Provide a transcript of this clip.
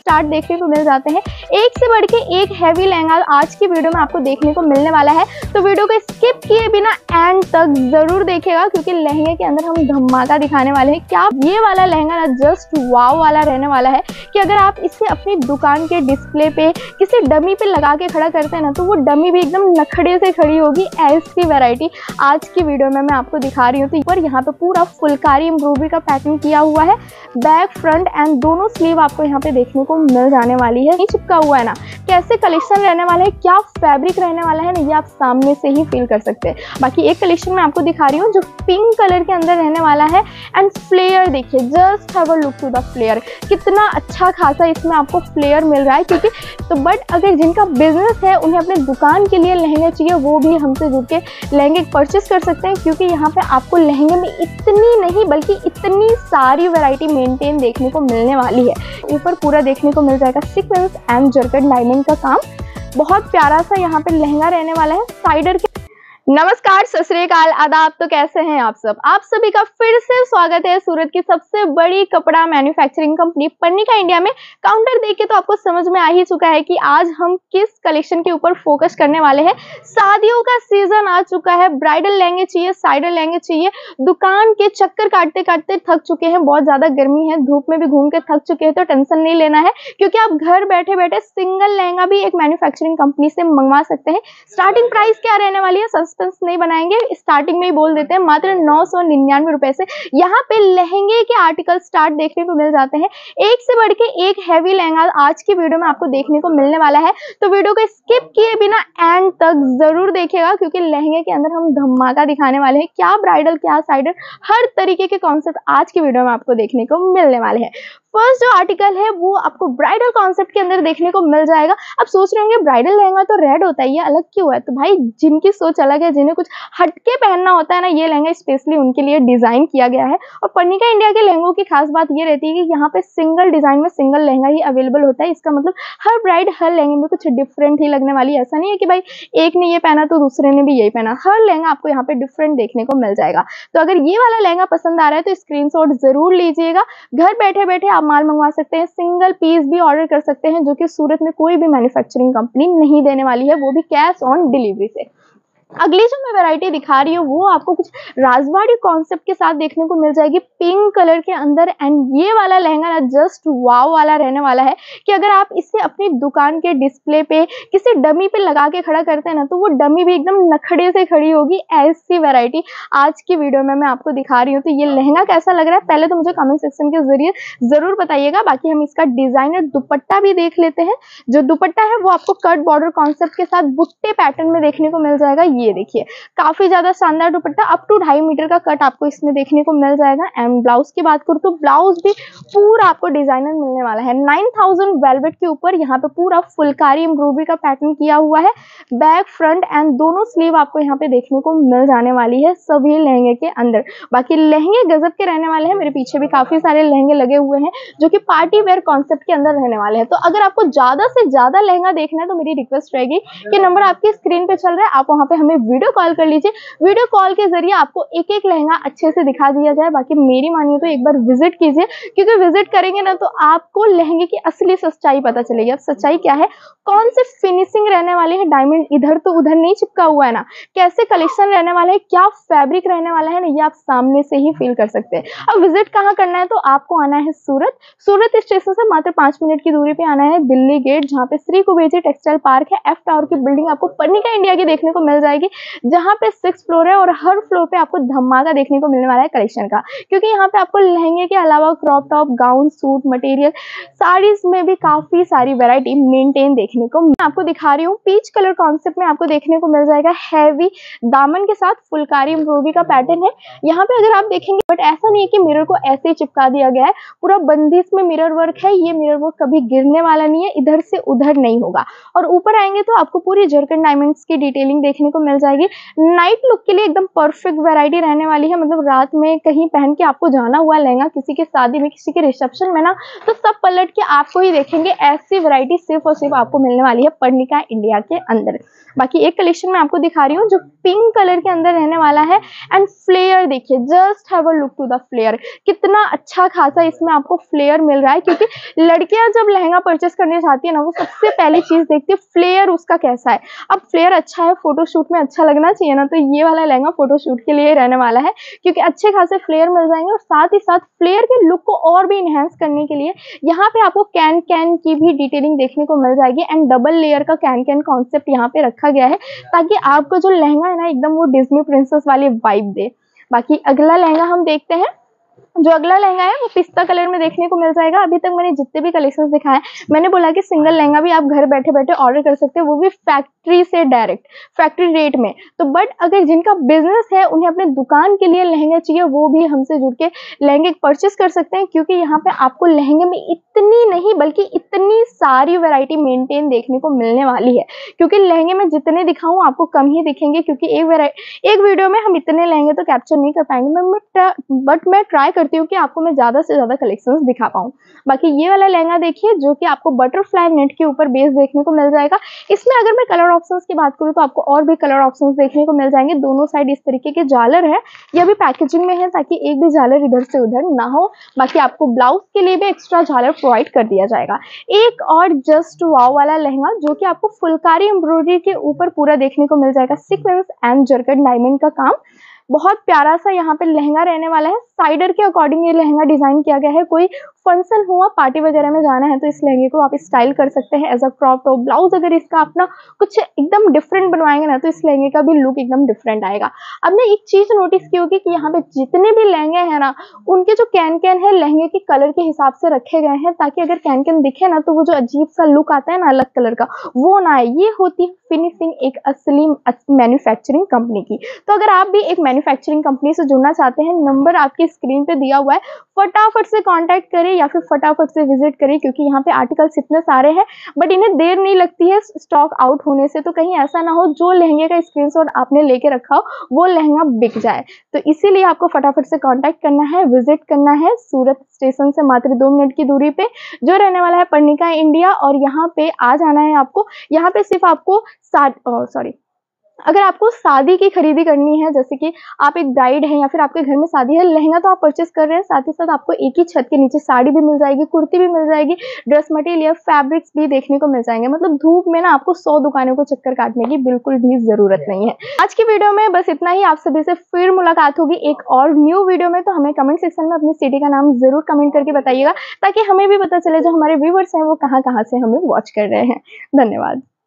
Start देखने को मिल जाते हैं। एक से बढ़ के एक हैवी लहंगा आज की वीडियो में आपको देखने को मिलने वाला है, तो वीडियो को स्किप किए बिना एंड तक जरूर देखिएगा क्योंकि लहंगे के अंदर हम धमाका दिखाने वाले हैं। क्या ये वाला लहंगा ना जस्ट वाव वाला रहने वाला है कि अगर आप इसे अपनी दुकान के डिस्प्ले पे किसी डमी पे लगा के खड़ा करते हैं ना, तो वो डमी भी एकदम नखड़े से खड़ी होगी। ऐसी वैरायटी आज की वीडियो में मैं आपको दिखा रही हूँ। तो पर यहाँ पे पूरा फुलकारी एम्ब्रॉयडरी का पैटर्न किया हुआ है, बैक फ्रंट एंड दोनों स्लीव आपको यहाँ पे देखने को मिल जाने वाली है। नहीं चिपका हुआ है ना, कैसे कलेक्शन रहने वाला है, क्या फैब्रिक रहने वाला है ना, ये आप सामने से ही फील कर सकते हैं। बाकी एक कलेक्शन मैं आपको दिखा रही हूँ जो पिंक कलर के अंदर रहने वाला है एंड फ्लेयर देखिए, just have a look to the flare, कितना अच्छा खासा इसमें आपको फ्लेयर मिल रहा है। क्योंकि तो बट अगर जिनका बिजनेस है उन्हें अपने दुकान के लिए लहंगे चाहिए, वो भी हमसे जुड़ के लहंगे परचेस कर सकते हैं क्योंकि यहाँ पे आपको लहंगे में इतनी नहीं बल्कि इतनी सारी वैरायटी मेंटेन देखने को मिलने वाली है। ऊपर पूरा देखने को मिल जाएगा सीक्वेंस एंड जरकट डायमंड का काम, बहुत प्यारा सा यहाँ पे लहंगा रहने वाला है। साइडर के नमस्कार, सत श्री अकाल, आदाब। तो कैसे हैं आप सब? आप सभी का फिर से स्वागत है सूरत की सबसे बड़ी कपड़ा मैन्युफैक्चरिंग कंपनी पर्निका इंडिया में। काउंटर देख के तो आपको समझ में आ ही चुका है कि आज हम किस कलेक्शन के ऊपर फोकस करने वाले हैं। शादियों का सीजन आ चुका है, ब्राइडल लहंगे चाहिए, साइडर लहंगे चाहिए, दुकान के चक्कर काटते काटते थक चुके हैं, बहुत ज्यादा गर्मी है, धूप में भी घूम के थक चुके हैं, तो टेंशन नहीं लेना है क्योंकि आप घर बैठे बैठे सिंगल लहंगा भी एक मैन्युफैक्चरिंग कंपनी से मंगवा सकते हैं। स्टार्टिंग प्राइस क्या रहने वाली है नहीं बनाएंगे, स्टार्टिंग में ही बोल देते हैं, मात्र 999 रुपए से यहाँ पे लहंगे के आर्टिकल स्टार्ट देखने को मिल जाते हैं। एक से बढ़ के एक हैवी लहंगा आज की वीडियो में आपको देखने को मिलने वाला है, तो वीडियो को स्किप किए बिना एंड तक जरूर देखिएगा क्योंकि लहंगे के अंदर हम धमाका दिखाने वाले हैं। क्या ब्राइडल क्या साइडर, हर तरीके के कॉन्सेप्ट आज की वीडियो में आपको देखने को मिलने वाले हैं। फर्स्ट जो आर्टिकल है वो आपको ब्राइडल कॉन्सेप्ट के अंदर देखने को मिल जाएगा। आप सोच रहे होंगे ब्राइडल लहंगा तो रेड होता है, ये अलग क्यों है? तो भाई जिनकी सोच अलग है, जिन्हें कुछ हटके पहनना होता है ना, ये लहंगा स्पेशली उनके लिए डिजाइन किया गया है। और पर्निका इंडिया के लहंगों की खास बात ये रहती है कि यहाँ पे सिंगल डिजाइन में सिंगल लहंगा ही अवेलेबल होता है। इसका मतलब हर ब्राइड हर लहंगे में कुछ डिफरेंट ही लगने वाली है। ऐसा नहीं है कि भाई एक ने ये पहना तो दूसरे ने भी यही पहना, हर लहंगा आपको यहाँ पे डिफरेंट देखने को मिल जाएगा। तो अगर ये वाला लहंगा पसंद आ रहा है तो स्क्रीनशॉट जरूर लीजिएगा। घर बैठे बैठे आप माल मंगवा सकते हैं, सिंगल पीस भी ऑर्डर कर सकते हैं, जो कि सूरत में कोई भी मैन्युफैक्चरिंग कंपनी नहीं देने वाली है, वो भी कैश ऑन डिलीवरी से। अगली जो मैं वैरायटी दिखा रही हूँ वो आपको कुछ राजवाड़ी कॉन्सेप्ट के साथ देखने को मिल जाएगी, पिंक कलर के अंदर। एंड ये वाला लहंगा ना जस्ट वाव वाला रहने वाला है कि अगर आप इसे अपनी दुकान के डिस्प्ले पे किसी डमी पे लगा के खड़ा करते हैं ना, तो वो डमी भी एकदम नखड़े से खड़ी होगी। ऐसी वैरायटी आज की वीडियो में मैं आपको दिखा रही हूँ। तो ये लहंगा कैसा लग रहा है पहले तो मुझे कमेंट सेक्शन के जरिए जरूर बताइएगा। बाकी हम इसका डिजाइनर दुपट्टा भी देख लेते हैं। जो दुपट्टा है वो आपको कट बॉर्डर कॉन्सेप्ट के साथ बुट्टे पैटर्न में देखने को मिल जाएगा। ये देखिए काफी ज्यादा शानदार दुपट्टा, अप टू 2.5 मीटर का कट आपको इसमें देखने को मिल जाएगा। एंड ब्लाउज की बात करूँ तो ब्लाउज भी पूरा आपको डिजाइनर मिलने वाला है। 9000 वेलवेट के ऊपर यहाँ पे पूरा फुलकारी एम्ब्रॉयडरी का पैटर्न किया हुआ है, बैक फ्रंट एंड दोनों स्लीव आपको यहाँ पे देखने को मिल जाने वाली है सभी लहंगे के अंदर। बाकी लहंगे गजब के रहने वाले हैं, मेरे पीछे भी काफी सारे लहंगे लगे हुए हैं जो कि पार्टी वेयर कॉन्सेप्ट के अंदर रहने वाले हैं। तो अगर आपको ज्यादा से ज्यादा लहंगा देखना है तो मेरी रिक्वेस्ट रहेगी कि नंबर आपकी स्क्रीन पे चल रहा है, आप वहाँ पे हमें वीडियो कॉल कर लीजिए। वीडियो कॉल के जरिए आपको एक एक लहंगा अच्छे से दिखा दिया जाए। बाकी मेरी मानिए तो एक बार विजिट कीजिए क्योंकि विजिट करेंगे ना तो आपको लहंगे की असली सच्चाई पता चलेगी। अब सच्चाई क्या है, कौन से फिनिशिंग रहने वाली है, डायमंड इधर तो उधर नहीं चिपका हुआ है ना, कैसे कलेक्शन रहने वाला है, क्या फैब्रिक रहने वाला है ना, ये आप सामने से ही फील कर सकते हैं। अब विजिट कहाँ करना है, तो आपको आना है सूरत स्टेशन से मात्र 5 मिनट की दूरी पे आना है दिल्ली गेट, जहाँ पे श्री कुबेजी टेक्सटाइल पार्क है। एफ टावर की बिल्डिंग आपको पर्निका इंडिया की देखने को मिल जाएगी, जहाँ पे 6 फ्लोर है और हर फ्लोर पे आपको धमाका देखने को मिलने वाला है कलेक्शन का। क्योंकि यहाँ पे आपको लहंगे के अलावा crop top, gown, suit material, saris में भी काफी सारी वैरायटी मेंटेन देखने को मैं आपको दिखा रही हूँ। पीच कलर कॉन्सेप्ट में आपको देखने को मिल जाएगा, हैवी दामन के साथ फुलकारी एम्ब्रॉयडरी का पैटर्न है। यहाँ पे अगर आप देखेंगे, बट ऐसा नहीं है कि मिरर को ऐसे ही चिपका दिया गया है, पूरा बंदिश में मिरर वर्क है। ये मिरर वर्क कभी गिरने वाला नहीं है, इधर से उधर नहीं होगा। और ऊपर आएंगे तो आपको पूरी जरकन डायमंड्स की डिटेलिंग देखने को मिल जाएगी। नाइट लुक के लिए एकदम परफेक्ट वैरायटी रहने वाली है, मतलब रात में कहीं पहन के आपको जाना हुआ लहंगा किसी की शादी में, किसी के रिसेप्शन में ना, तो सब पलट के आपको ही देखेंगे। ऐसी वैरायटी सिर्फ और सिर्फ आपको मिलने वाली है पर्णिका इंडिया के अंदर। बाकी एक कलेक्शन मैं आपको दिखा रही हूँ जो पिंक कलर के अंदर रहने वाला है। एंड फ्लेयर देखिए, just have a look to the flare, कितना अच्छा खासा इसमें आपको फ्लेयर मिल रहा है। क्योंकि लड़कियां जब लहंगा परचेस करने जाती है ना, वो सबसे पहली चीज देखती है फ्लेयर उसका कैसा है। अब फ्लेयर अच्छा है, फोटोशूट में अच्छा लगना चाहिए ना, तो ये वाला लहंगा फोटोशूट के लिए रहने वाला है, क्योंकि अच्छे खासे फ्लेयर मिल जाएंगे। और साथ ही साथ फ्लेयर के लुक को और भी इनहेंस करने के लिए यहाँ पे आपको कैन कैन की भी डिटेलिंग देखने को मिल जाएगी। एंड डबल लेयर का कैन कैन कॉन्सेप्ट यहाँ पे रखा गया है, ताकि आपको जो लहंगा है ना, एकदम वो डिज्नी प्रिंसेस वाली वाइब दे। बाकी अगला लहंगा हम देखते हैं। जो अगला लहंगा है वो पिस्ता कलर में देखने को मिल जाएगा। अभी तक मैंने जितने भी कलेक्शंस दिखाए, मैंने बोला कि सिंगल लहंगा भी आप घर बैठे बैठे ऑर्डर कर सकते हैं, वो भी फैक्ट्री से डायरेक्ट, फैक्ट्री रेट में। तो बट अगर जिनका बिजनेस है, उन्हें अपने दुकान के लिए लहंगे चाहिए, वो भी हमसे जुड़ के लहंगे परचेस कर सकते हैं। क्योंकि यहाँ पे आपको लहंगे में इतनी नहीं बल्कि इतनी सारी वैरायटी मेंटेन देखने को मिलने वाली है। क्योंकि लहंगे में जितने दिखाऊं आपको कम ही दिखेंगे, क्योंकि एक वीडियो में हम इतने लहंगे तो कैप्चर नहीं कर पाएंगे। बट मैं ट्राई करती हूँ कि आपको मैं ज्यादा से ज्यादा कलेक्शंस दिखा पाऊँ। बाकी ये वाला लहंगा देखिए, जो कि आपको बटरफ्लाई नेट के ऊपर बेस देखने को मिल जाएगा। इसमें अगर मैं कलर ऑप्शंस की बात करूँ तो आपको और भी कलर ऑप्शंस देखने को मिल जाएंगे। दोनों साइड इस तरीके के झालर है, यह भी पैकेजिंग में है ताकि एक भी झालर इधर से उधर ना हो। बाकी आपको ब्लाउज के लिए भी एक्स्ट्रा झालर प्रोवाइड कर दिया जाएगा। एक और जस्ट वाव वाला लहंगा, जो कि आपको फुलकारी एम्ब्रॉयडरी के ऊपर पूरा देखने को मिल जाएगा। सीक्वेंस एंड जरकट डायमंड का काम, बहुत प्यारा सा यहाँ पे लहंगा रहने वाला है। साइडर के अकॉर्डिंग ये लहंगा डिजाइन किया गया है। कोई फंक्शन हुआ, पार्टी वगैरह में जाना है, तो इस लहंगे को आप स्टाइल कर सकते हैं as a crop top. Blouse अगर इसका अपना कुछ एकदम डिफरेंट बनवाएंगे ना, तो इस लहंगे का भी लुक एकदम डिफरेंट आएगा। अब ने एक चीज नोटिस की होगी कि यहाँ पे जितने भी लहंगे हैं ना, उनके जो कैन कैन है लहंगे के कलर के हिसाब से रखे गए हैं, ताकि अगर कैन कैन दिखे ना, तो वो जो अजीब सा लुक आता है ना अलग कलर का, वो ना आए। ये होती है फिनिशिंग एक असली मैन्युफैक्चरिंग कंपनी की। तो अगर आप भी एक मैन्युफैक्चरिंग कंपनी से जुड़ना चाहते हैं, नंबर आपकी स्क्रीन पे दिया हुआ है, फटाफट से कांटेक्ट करें या फिर फटाफट से विजिट करें। क्योंकि यहाँ पे आर्टिकल्स इतने सारे हैं, बट इन्हें देर नहीं लगती है स्टॉक आउट होने से। तो कहीं ऐसा ना हो जो लहंगे का स्क्रीनशॉट आपने लेके रखा हो वो लहंगा बिक जाए। तो इसीलिए आपको फटाफट से कांटेक्ट करना है, विजिट करना है। सूरत स्टेशन से मात्र 2 मिनट की दूरी पे जो रहने वाला है पर्णिका इंडिया, और यहाँ पे आ जाना है आपको। यहाँ पे सिर्फ आपको अगर आपको शादी की खरीदी करनी है, जैसे कि आप एक ब्राइड हैं या फिर आपके घर में शादी है, लहंगा तो आप परचेस कर रहे हैं, साथ ही साथ आपको एक ही छत के नीचे साड़ी भी मिल जाएगी, कुर्ती भी मिल जाएगी, ड्रेस मटेरियल फैब्रिक्स भी देखने को मिल जाएंगे। मतलब धूप में ना आपको 100 दुकानों को चक्कर काटने की बिल्कुल भी जरूरत नहीं है। आज की वीडियो में बस इतना ही। आप सभी से फिर मुलाकात होगी एक और न्यू वीडियो में। तो हमें कमेंट सेक्शन में अपनी सिटी का नाम जरूर कमेंट करके बताइएगा, ताकि हमें भी पता चले जो हमारे व्यूवर्स हैं वो कहाँ से हमें वॉच कर रहे हैं। धन्यवाद।